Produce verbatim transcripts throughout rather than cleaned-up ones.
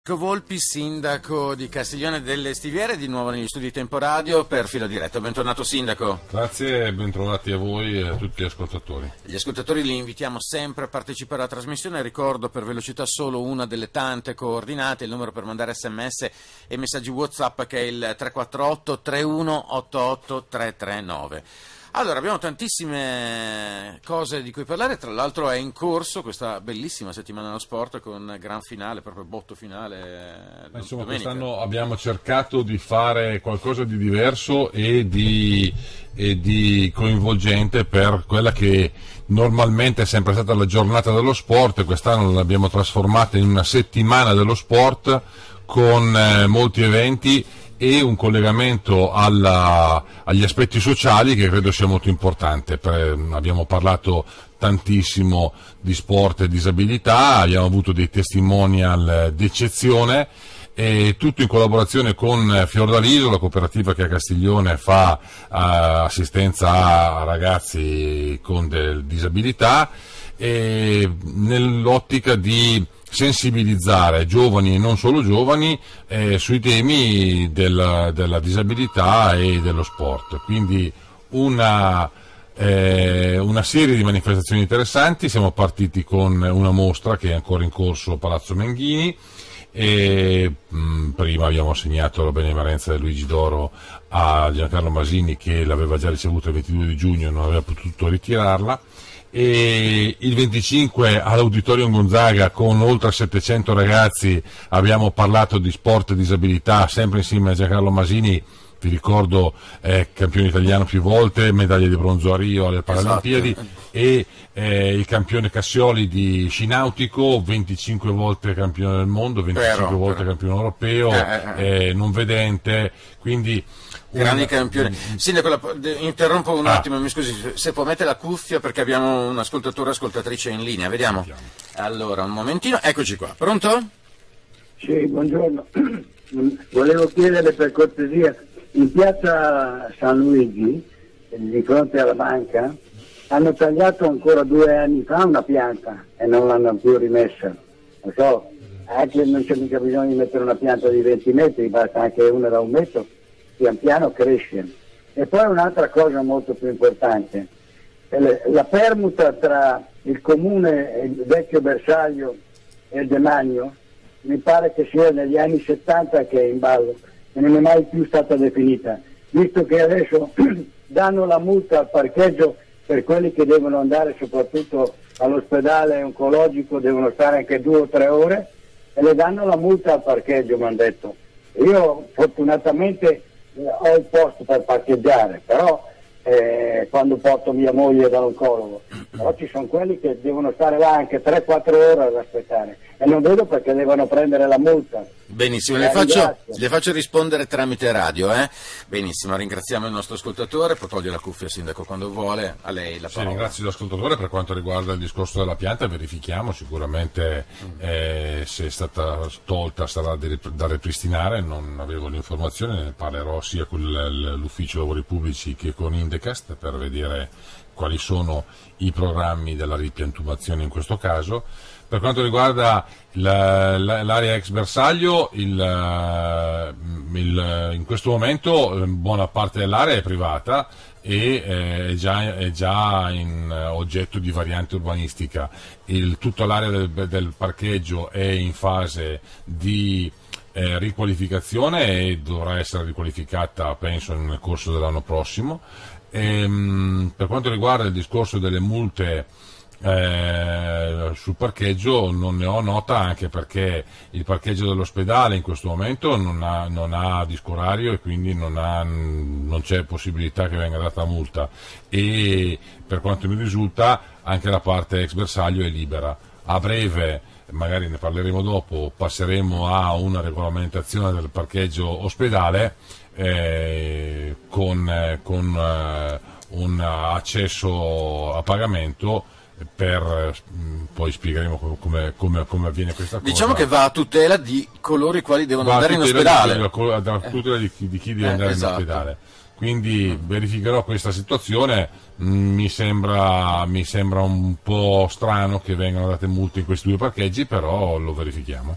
Volpi, sindaco di Castiglione delle Stiviere, di nuovo negli studi Tempo Radio per Filo Diretto. Bentornato sindaco. Grazie e bentrovati a voi e a tutti gli ascoltatori. Gli ascoltatori li invitiamo sempre a partecipare alla trasmissione. Ricordo per velocità solo una delle tante coordinate, il numero per mandare sms e messaggi WhatsApp, che è il tre quattro otto tre uno otto otto tre tre nove. Allora, abbiamo tantissime cose di cui parlare, tra l'altro è in corso questa bellissima settimana dello sport con gran finale, proprio botto finale. Insomma, domenica. Quest'anno abbiamo cercato di fare qualcosa di diverso e di, e di coinvolgente per quella che normalmente è sempre stata la giornata dello sport. Quest'anno l'abbiamo trasformata in una settimana dello sport con eh, molti eventi e un collegamento alla, agli aspetti sociali che credo sia molto importante. Per, abbiamo parlato tantissimo di sport e disabilità, abbiamo avuto dei testimonial d'eccezione, e tutto in collaborazione con Fiordaliso, la cooperativa che a Castiglione fa uh, assistenza a ragazzi con de- disabilità, e nell'ottica di sensibilizzare giovani e non solo giovani eh, sui temi della, della disabilità e dello sport. Quindi una, eh, una serie di manifestazioni interessanti. Siamo partiti con una mostra che è ancora in corso a Palazzo Menghini, e mh, prima abbiamo assegnato la benemerenza del Luigi d'Oro a Giancarlo Masini, che l'aveva già ricevuta il ventidue di giugno e non aveva potuto ritirarla. E il venticinque all'Auditorium Gonzaga con oltre settecento ragazzi abbiamo parlato di sport e disabilità, sempre insieme a Giancarlo Masini. Vi ricordo eh, campione italiano più volte, medaglia di bronzo a Rio alle Paralimpiadi, esatto. E eh, il campione Cassioli di sci nautico, venticinque volte campione del mondo, venticinque però, volte però. campione europeo, eh, eh. Eh, non vedente, quindi grandi campioni. Sindaco, interrompo un ah. attimo, mi scusi, se può mettere la cuffia perché abbiamo un ascoltatore o ascoltatrice in linea, vediamo. Allora, un momentino, eccoci qua. Pronto? Sì, buongiorno. Volevo chiedere per cortesia, in piazza San Luigi, di fronte alla banca, hanno tagliato ancora due anni fa una pianta e non l'hanno più rimessa. Non so, anche non c'è mica bisogno di mettere una pianta di venti metri, basta anche una da un metro, pian piano cresce. E poi un'altra cosa molto più importante, la permuta tra il comune, il vecchio bersaglio e il demanio, mi pare che sia negli anni settanta che è in ballo e non è mai più stata definita, visto che adesso danno la multa al parcheggio per quelli che devono andare soprattutto all'ospedale oncologico, devono stare anche due o tre ore e le danno la multa al parcheggio, mi hanno detto. Io fortunatamente ho il posto per parcheggiare, però eh, quando porto mia moglie dall'oncologo, però ci sono quelli che devono stare là anche tre quattro ore ad aspettare e non vedo perché devono prendere la multa. Benissimo, le faccio, le faccio rispondere tramite radio, eh? Benissimo, ringraziamo il nostro ascoltatore, può togliere la cuffia sindaco quando vuole, a lei la parola. Sì, ringrazio l'ascoltatore. Per quanto riguarda il discorso della pianta, verifichiamo sicuramente eh, se è stata tolta, sarà da ripristinare, non avevo l'informazione, ne parlerò sia con l'ufficio lavori pubblici che con Indecast per vedere quali sono i programmi della ripiantumazione in questo caso. Per quanto riguarda la, la, l'area ex bersaglio, il, il, in questo momento buona parte dell'area è privata e eh, è, già, è già in oggetto di variante urbanistica. Il, tutta l'area del, del parcheggio è in fase di eh, riqualificazione e dovrà essere riqualificata, penso, nel corso dell'anno prossimo. E, mh, per quanto riguarda il discorso delle multe Eh, sul parcheggio, non ne ho nota, anche perché il parcheggio dell'ospedale in questo momento non ha, non ha disco orario e quindi non, ha, non c'è possibilità che venga data multa, e per quanto mi risulta anche la parte ex bersaglio è libera. A breve, magari ne parleremo dopo, passeremo a una regolamentazione del parcheggio ospedale eh, con, eh, con eh, un accesso a pagamento. Per, poi spiegheremo come, come, come avviene questa cosa. Diciamo che va a tutela di coloro i quali devono va andare in ospedale. Di, a tutela di, di chi deve eh, andare esatto. in ospedale. Quindi verificherò questa situazione. Mi sembra, mi sembra un po' strano che vengano date multe in questi due parcheggi, però lo verifichiamo.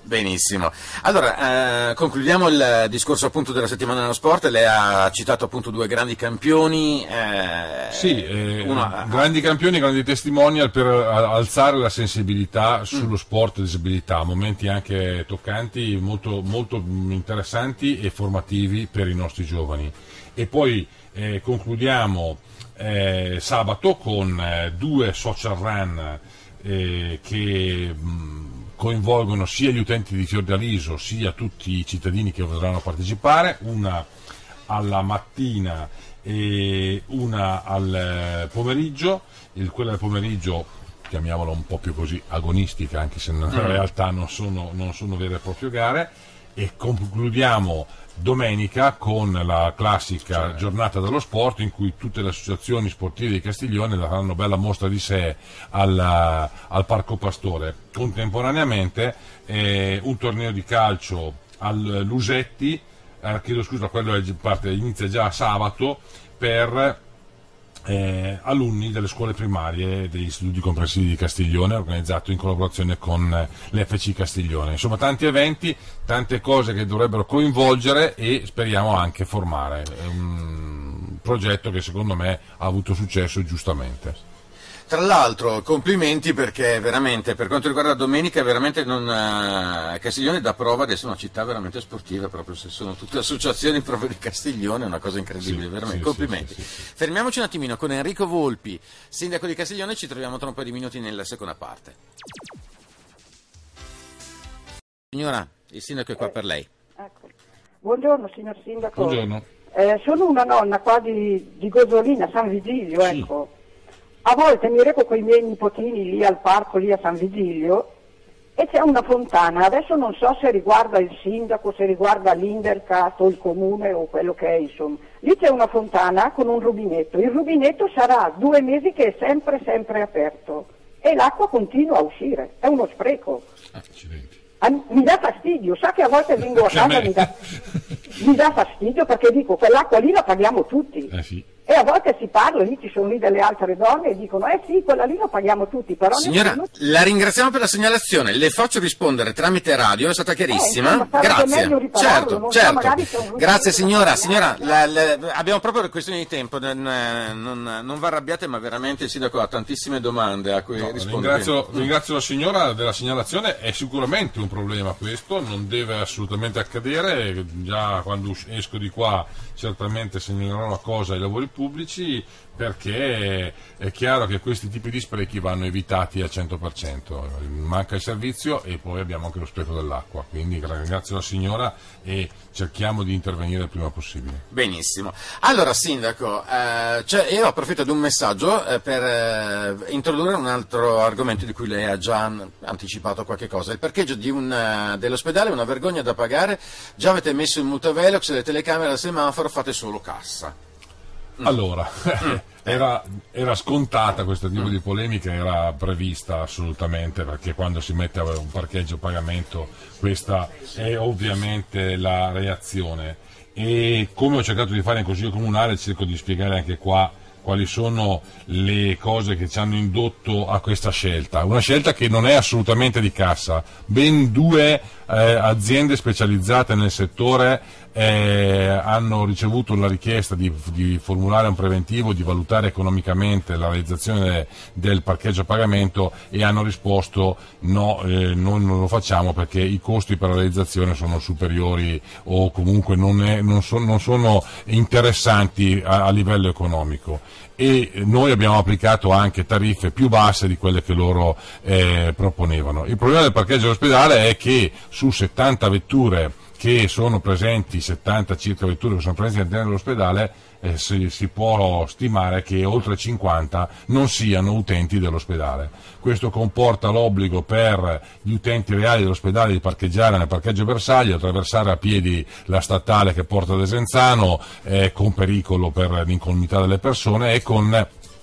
Benissimo. Allora, eh, concludiamo il discorso appunto della settimana dello sport. Lei ha citato appunto due grandi campioni. Eh, sì, eh, uno, grandi campioni, grandi testimonial per alzare la sensibilità sullo mm. sport e disabilità, momenti anche toccanti, molto, molto interessanti e formativi per i nostri giovani. E poi eh, concludiamo eh, sabato con eh, due social run eh, che... Mh, coinvolgono sia gli utenti di Fiordaliso sia tutti i cittadini che vorranno partecipare, una alla mattina e una al pomeriggio. Il, quella del pomeriggio, chiamiamola un po' più così agonistica, anche se in mm. realtà non sono, non sono vere e proprie gare, e concludiamo domenica con la classica cioè. giornata dello sport, in cui tutte le associazioni sportive di Castiglione daranno bella mostra di sé al, al Parco Pastore. Contemporaneamente eh, un torneo di calcio al Lusetti, eh, chiedo scusa, quello è parte, inizia già sabato, per Eh, alunni delle scuole primarie degli istituti comprensivi di Castiglione, organizzato in collaborazione con l'F C Castiglione. Insomma, tanti eventi, tante cose che dovrebbero coinvolgere e speriamo anche formare. È un progetto che secondo me ha avuto successo giustamente. Tra l'altro complimenti, perché veramente per quanto riguarda domenica veramente non, uh, Castiglione dà prova di essere una città veramente sportiva, proprio se sono tutte associazioni proprio di Castiglione, è una cosa incredibile, sì, veramente, sì, complimenti. Sì, sì, sì, sì. Fermiamoci un attimino con Enrico Volpi, sindaco di Castiglione, ci troviamo tra un paio di minuti nella seconda parte. Signora, il sindaco è qua per lei. Ecco. Buongiorno signor sindaco. Buongiorno. Eh, sono una nonna qua di, di Gosolina, San Vigilio, sì. ecco. A volte mi reco con i miei nipotini lì al parco, lì a San Vigilio, e c'è una fontana. Adesso non so se riguarda il sindaco, se riguarda l'Indercat o il comune o quello che è, insomma. Lì c'è una fontana con un rubinetto. Il rubinetto sarà due mesi che è sempre, sempre aperto. E l'acqua continua a uscire. È uno spreco. Accidenti. Mi dà fastidio. Sa che a volte vengo a casa e mi dà, mi dà fastidio, perché dico, quell'acqua lì la paghiamo tutti. Eh sì. E a volte si parla, lì ci sono lì delle altre donne e dicono eh sì, quella lì lo paghiamo tutti, però... Signora, nessuno... la ringraziamo per la segnalazione, le faccio rispondere tramite radio, è stata chiarissima, eh, insomma, grazie, certo, certo, so, grazie signora, signora, la, la, abbiamo proprio questioni di tempo, non, non, non va arrabbiate, ma veramente il sindaco ha tantissime domande a cui no, rispondere. Ringrazio, ringrazio la signora della segnalazione, è sicuramente un problema questo, non deve assolutamente accadere, già quando esco di qua certamente segnalerò la cosa ai lavori pubblici, perché è chiaro che questi tipi di sprechi vanno evitati al cento per cento, manca il servizio e poi abbiamo anche lo spreco dell'acqua, quindi ringrazio la signora e cerchiamo di intervenire il prima possibile. Benissimo. Allora sindaco, eh, cioè io approfitto di un messaggio eh, per eh, introdurre un altro argomento di cui lei ha già anticipato qualche cosa. Il parcheggio di un, uh, dell'ospedale è una vergogna da pagare, già avete messo il multavelox, le telecamere al semaforo, fate solo cassa. Allora, era, era scontata questo tipo di polemica, era prevista assolutamente, perché quando si mette a un parcheggio a pagamento questa è ovviamente la reazione, e come ho cercato di fare in Consiglio Comunale cerco di spiegare anche qua quali sono le cose che ci hanno indotto a questa scelta, una scelta che non è assolutamente di cassa. Ben due eh, aziende specializzate nel settore eh, hanno ricevuto la richiesta di, di formulare un preventivo, di valutare economicamente la realizzazione de, del parcheggio a pagamento, e hanno risposto no, eh, noi non lo facciamo perché i costi per la realizzazione sono superiori o comunque non, è, non, so, non sono interessanti a, a livello economico, e noi abbiamo applicato anche tariffe più basse di quelle che loro eh, proponevano. Il problema del parcheggio all'ospedale è che su settanta vetture che sono presenti, settanta circa vetture che sono presenti all'interno dell'ospedale, eh, si, si può stimare che oltre cinquanta non siano utenti dell'ospedale. Questo comporta l'obbligo per gli utenti reali dell'ospedale di parcheggiare nel parcheggio bersaglio, attraversare a piedi la statale che porta ad Desenzano, eh, con pericolo per l'incolumità delle persone e con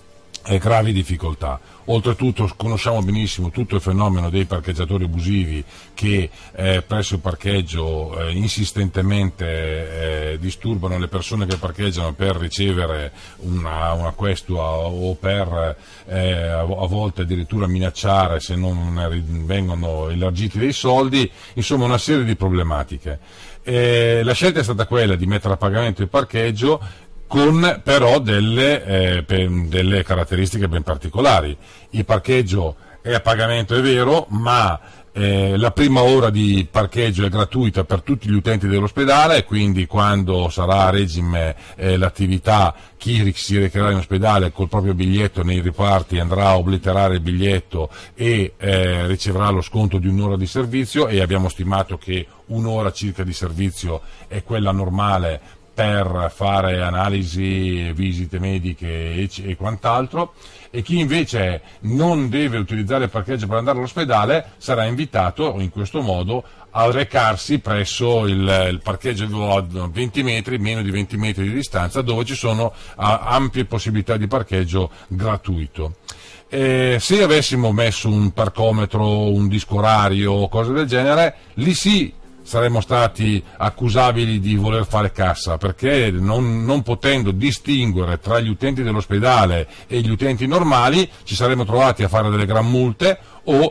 e gravi difficoltà. Oltretutto conosciamo benissimo tutto il fenomeno dei parcheggiatori abusivi che eh, presso il parcheggio eh, insistentemente eh, disturbano le persone che parcheggiano per ricevere una, una questua o per eh, a volte addirittura minacciare se non vengono elargiti dei soldi, insomma una serie di problematiche. Eh, la scelta è stata quella di mettere a pagamento il parcheggio, con però delle, eh, per, delle caratteristiche ben particolari. Il parcheggio è a pagamento, è vero, ma eh, la prima ora di parcheggio è gratuita per tutti gli utenti dell'ospedale, quindi quando sarà a regime eh, l'attività, chi si recherà in ospedale col proprio biglietto nei riparti andrà a obliterare il biglietto e eh, riceverà lo sconto di un'ora di servizio, e abbiamo stimato che un'ora circa di servizio è quella normale per fare analisi, visite mediche e, e quant'altro, e chi invece non deve utilizzare il parcheggio per andare all'ospedale sarà invitato in questo modo a recarsi presso il, il parcheggio a venti metri, meno di venti metri di distanza, dove ci sono a, ampie possibilità di parcheggio gratuito. Eh, se avessimo messo un parcometro, un disco orario o cose del genere, lì sì saremmo stati accusabili di voler fare cassa, perché non, non potendo distinguere tra gli utenti dell'ospedale e gli utenti normali ci saremmo trovati a fare delle gran multe o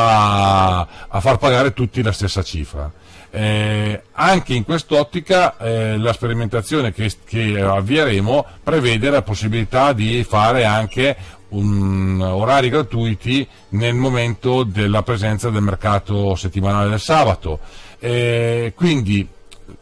a, a far pagare tutti la stessa cifra. Eh, anche in quest'ottica eh, la sperimentazione che, che avvieremo prevede la possibilità di fare anche un, orari gratuiti nel momento della presenza del mercato settimanale del sabato. Eh, quindi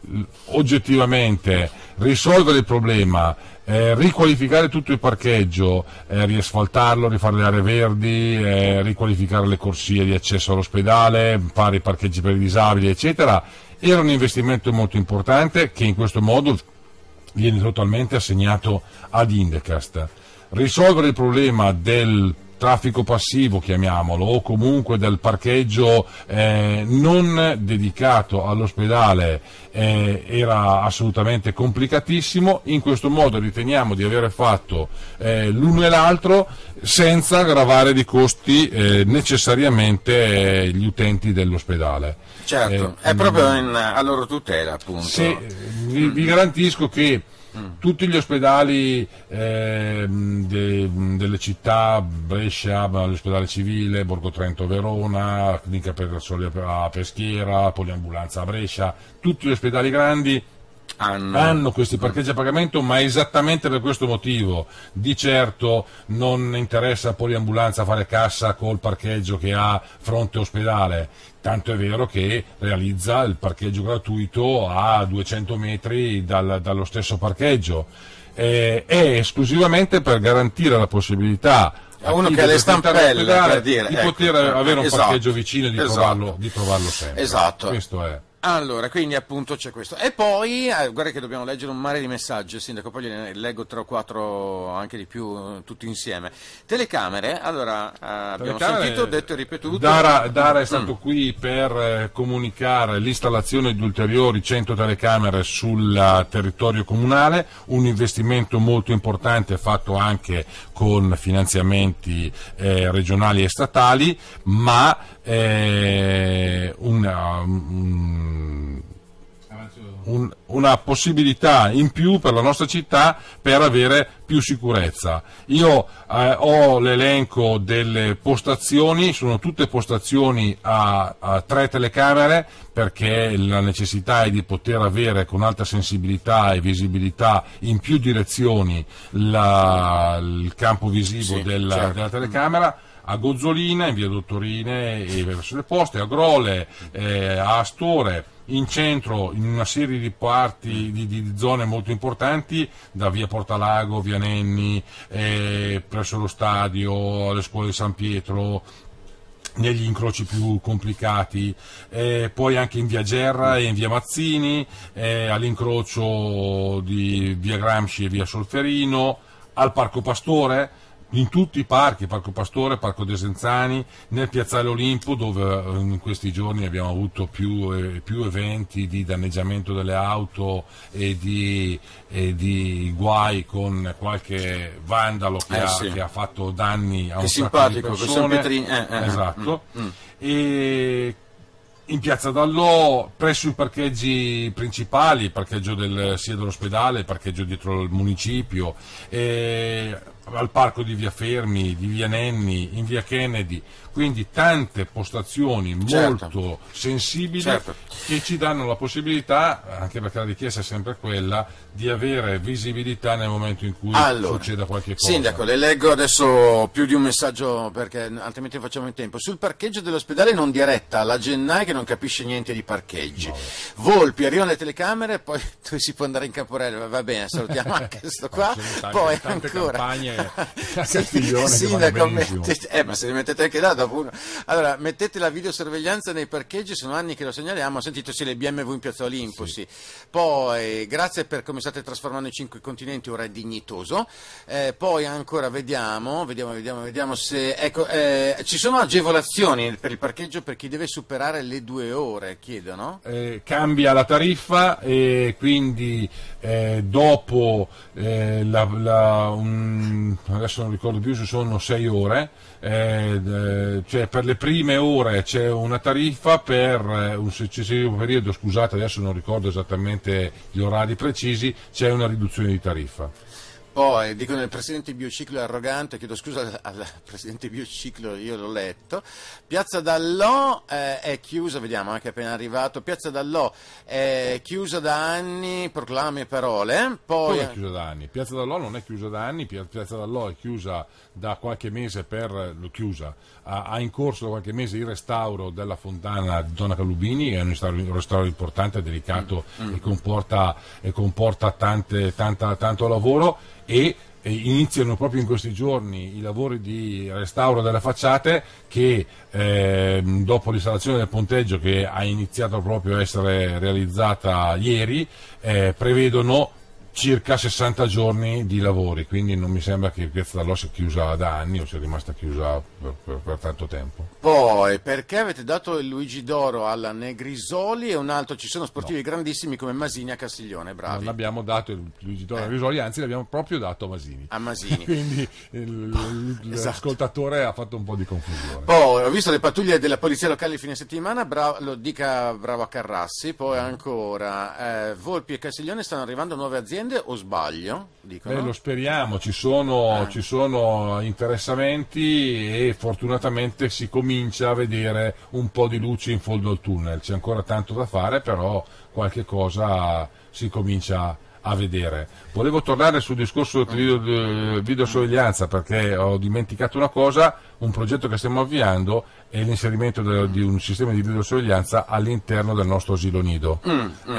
oggettivamente risolvere il problema, eh, riqualificare tutto il parcheggio, eh, riasfaltarlo, rifare le aree verdi, eh, riqualificare le corsie di accesso all'ospedale, fare i parcheggi per i disabili, eccetera, era un investimento molto importante che in questo modo viene totalmente assegnato ad Indecast. Risolvere il problema del traffico passivo, chiamiamolo, o comunque del parcheggio eh, non dedicato all'ospedale eh, era assolutamente complicatissimo. In questo modo riteniamo di aver fatto eh, l'uno e l'altro senza aggravare di costi eh, necessariamente eh, gli utenti dell'ospedale. Certo, eh, è proprio in, a loro tutela, appunto. Se, vi, vi garantisco che tutti gli ospedali eh, de, delle città, Brescia, l'ospedale civile, Borgo Trento Verona, Clinica per il Sole a Peschiera, Poliambulanza a Brescia, tutti gli ospedali grandi hanno, hanno questi parcheggi a pagamento, ma esattamente per questo motivo. Di certo non interessa a Poliambulanza fare cassa col parcheggio che ha fronte ospedale, tanto è vero che realizza il parcheggio gratuito a duecento metri dal, dallo stesso parcheggio. Eh, è esclusivamente per garantire la possibilità a uno che ha le stampelle per dire, di ecco, poter avere un esatto, parcheggio vicino e di, esatto, trovarlo, di trovarlo sempre. Esatto. Questo è. Allora, quindi appunto c'è questo. E poi, eh, guarda che dobbiamo leggere un mare di messaggi, Sindaco, poi gliene leggo tre o quattro, anche di più, eh, tutti insieme. Telecamere, allora, eh, abbiamo Telecamere, sentito, detto e ripetuto. Dara, Dara è stato mm. qui per eh, comunicare l'installazione di ulteriori cento telecamere sul territorio comunale, un investimento molto importante fatto anche con finanziamenti eh, regionali e statali, ma eh, una, un, un, una possibilità in più per la nostra città per avere più sicurezza. Io eh, ho l'elenco delle postazioni, sono tutte postazioni a, a tre telecamere, perché la necessità è di poter avere con alta sensibilità e visibilità in più direzioni la, il campo visivo sì, della, certo. della telecamera. A Gozzolina, in via Dottorine e verso le poste, a Grole, eh, a Astore, in centro, in una serie di parti, di, di zone molto importanti, da via Portalago, via Nenni, eh, presso lo stadio, alle scuole di San Pietro, negli incroci più complicati, eh, poi anche in via Gerra e in via Mazzini, eh, all'incrocio di via Gramsci e via Solferino, al Parco Pastore, in tutti i parchi, Parco Pastore, Parco Desenzani, nel Piazzale Olimpo, dove in questi giorni abbiamo avuto più, eh, più eventi di danneggiamento delle auto e di, e di guai con qualche vandalo che, eh, ha, sì. che ha fatto danni a che un sacco di persone. Eh, eh, esatto. Mm, mm. E in Piazza Dallò, presso i parcheggi principali, il parcheggio del, sia dell'ospedale, il parcheggio dietro il municipio, e al parco di Via Fermi, di Via Nenni, in Via Kennedy, quindi tante postazioni certo. molto sensibili certo. che ci danno la possibilità, anche perché la richiesta è sempre quella, di avere visibilità nel momento in cui allora, succeda qualche cosa. Sindaco, le leggo adesso più di un messaggio perché altrimenti facciamo in tempo. Sul parcheggio dell'ospedale non diretta, la Gennai che non capisce niente di parcheggi. No. Volpi, arrivano le telecamere, poi tu si può andare in Camporello, va bene, salutiamo anche questo qua. Tante, poi tante ancora campagne a Castiglione Sindaco, mettete, eh, ma se li mettete anche là dopo uno. Allora, mettete la videosorveglianza nei parcheggi, sono anni che lo segnaliamo, ho sentito sì, le B M W in Piazza Olimpo, sì. sì. Poi, grazie per come state trasformando i cinque continenti, ora è dignitoso. Eh, poi ancora vediamo, vediamo, vediamo, vediamo se, ecco, eh, ci sono agevolazioni per il parcheggio per chi deve superare le due ore, chiedono? Eh, cambia la tariffa e quindi eh, dopo eh, la, la, un, adesso non ricordo più se sono sei ore, eh, cioè per le prime ore c'è una tariffa, per un successivo periodo, scusate adesso non ricordo esattamente gli orari precisi, c'è una riduzione di tariffa. Poi dicono il presidente Biociclo è arrogante, chiedo scusa al presidente Biociclo, io l'ho letto. Piazza Dallò eh, è chiusa, vediamo anche appena arrivato, Piazza Dallò è chiusa da anni, proclami e parole. Poi Come è chiusa da anni? Piazza Dallò non è chiusa da anni, Piazza Dallò è chiusa da qualche mese per, chiusa, ha, ha in corso da qualche mese il restauro della fontana di Donna Calubini, è un restauro, un restauro importante, delicato mm. e comporta, e comporta tante, tanta, tanto lavoro. E iniziano proprio in questi giorni i lavori di restauro delle facciate che eh, dopo l'installazione del ponteggio, che ha iniziato proprio a essere realizzata ieri, eh, prevedono circa sessanta giorni di lavori, quindi non mi sembra che Piazza Dallò sia chiusa da anni o sia rimasta chiusa per, per, per tanto tempo. Poi, perché avete dato il Luigi d'Oro alla Negrisoli e un altro, ci sono sportivi no. grandissimi come Masini a Castiglione, bravi. Non abbiamo dato il Luigi d'Oro eh. a Negrisoli, anzi l'abbiamo proprio dato a Masini. A Masini. Quindi il, esatto. l'ascoltatore ha fatto un po' di confusione. Poi ho visto le pattuglie della polizia locale il fine settimana, bravo, lo dica bravo a Carrassi, poi ancora, eh, Volpi e Castiglione stanno arrivando nuove aziende o sbaglio? Dicono? Beh, lo speriamo, ci sono, ah. ci sono interessamenti e fortunatamente si comincia a vedere un po' di luce in fondo al tunnel, c'è ancora tanto da fare, però qualche cosa si comincia a vedere. Volevo tornare sul discorso del video, videosorveglianza perché ho dimenticato una cosa, un progetto che stiamo avviando è l'inserimento de, di un sistema di videosorveglianza all'interno del nostro asilo nido. Mm, mm.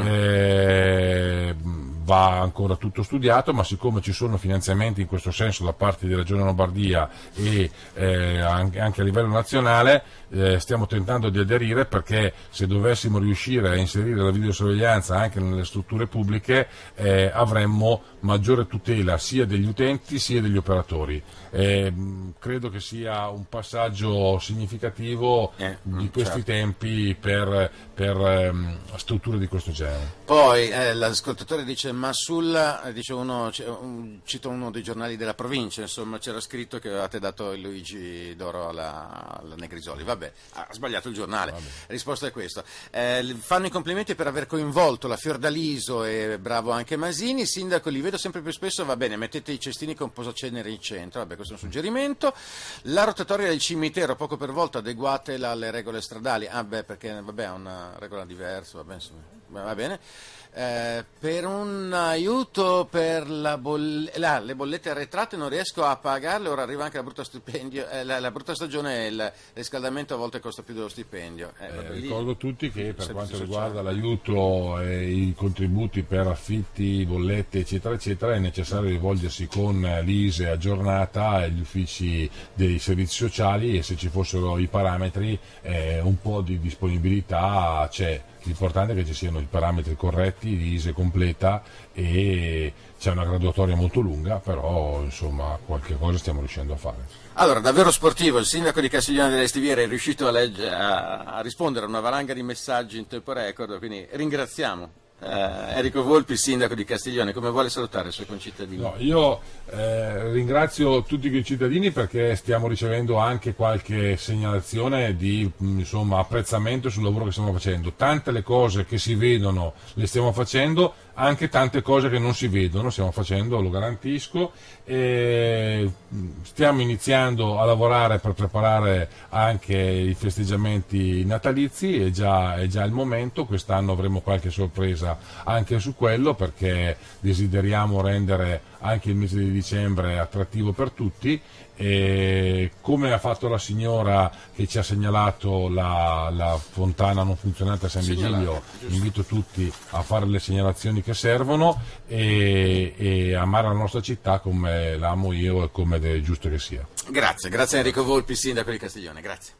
Eh, va ancora tutto studiato, ma siccome ci sono finanziamenti in questo senso da parte di Regione Lombardia e eh, anche a livello nazionale, eh, stiamo tentando di aderire, perché se dovessimo riuscire a inserire la videosorveglianza anche nelle strutture pubbliche eh, avremmo maggiore tutela sia degli utenti sia degli operatori. Eh, credo che sia un passaggio significativo eh, di questi certo. tempi per, per um, strutture di questo genere. Poi eh, l'ascoltatore dice, ma sul, dice uno, cito uno dei giornali della provincia, insomma c'era scritto che avevate dato il Luigi d'Oro alla, alla Negrisoli. Vabbè, ha sbagliato il giornale. Vabbè. La risposta è questa. Eh, fanno i complimenti per aver coinvolto la Fiordaliso e bravo anche Masini. Sindaco, li vedo sempre più spesso, va bene, mettete i cestini con posacenere in centro. Vabbè, questo è un suggerimento. La rotatoria del cimitero poco per volta, adeguatela alle regole stradali. Ah beh, perché vabbè, è una regola diversa, vabbè, insomma, va bene. Eh, per un aiuto per la boll- là, le bollette arretrate non riesco a pagarle, ora arriva anche la brutta stipendio, eh, la, la brutta stagione e il riscaldamento a volte costa più dello stipendio. Eh, eh, ricordo tutti che per quanto riguarda l'aiuto e i contributi per affitti, bollette eccetera eccetera è necessario rivolgersi con l'I S E aggiornata agli uffici dei servizi sociali, e se ci fossero i parametri eh, un po' di disponibilità c'è. l'importante è che ci siano i parametri corretti, l'I S E completa e c'è una graduatoria molto lunga, però insomma qualche cosa stiamo riuscendo a fare. Allora, davvero sportivo, il sindaco di Castiglione delle Stiviere è riuscito a, legge, a, a rispondere a una valanga di messaggi in tempo record, quindi ringraziamo eh, Enrico Volpi, il sindaco di Castiglione. Come vuole salutare i suoi concittadini? No, io eh, ringrazio tutti i cittadini perché stiamo ricevendo anche qualche segnalazione di insomma, apprezzamento sul lavoro che stiamo facendo. Tante le cose che si vedono le stiamo facendo, anche tante cose che non si vedono stiamo facendo, lo garantisco, e stiamo iniziando a lavorare per preparare anche i festeggiamenti natalizi, è già, è già il momento. Quest'anno avremo qualche sorpresa anche su quello perché desideriamo rendere anche il mese di dicembre attrattivo per tutti, e come ha fatto la signora che ci ha segnalato la, la fontana non funzionante a San Vigilio, invito tutti a fare le segnalazioni che servono e, e amare la nostra città come l'amo io e come è giusto che sia. Grazie, grazie Enrico Volpi, sindaco di Castiglione, grazie.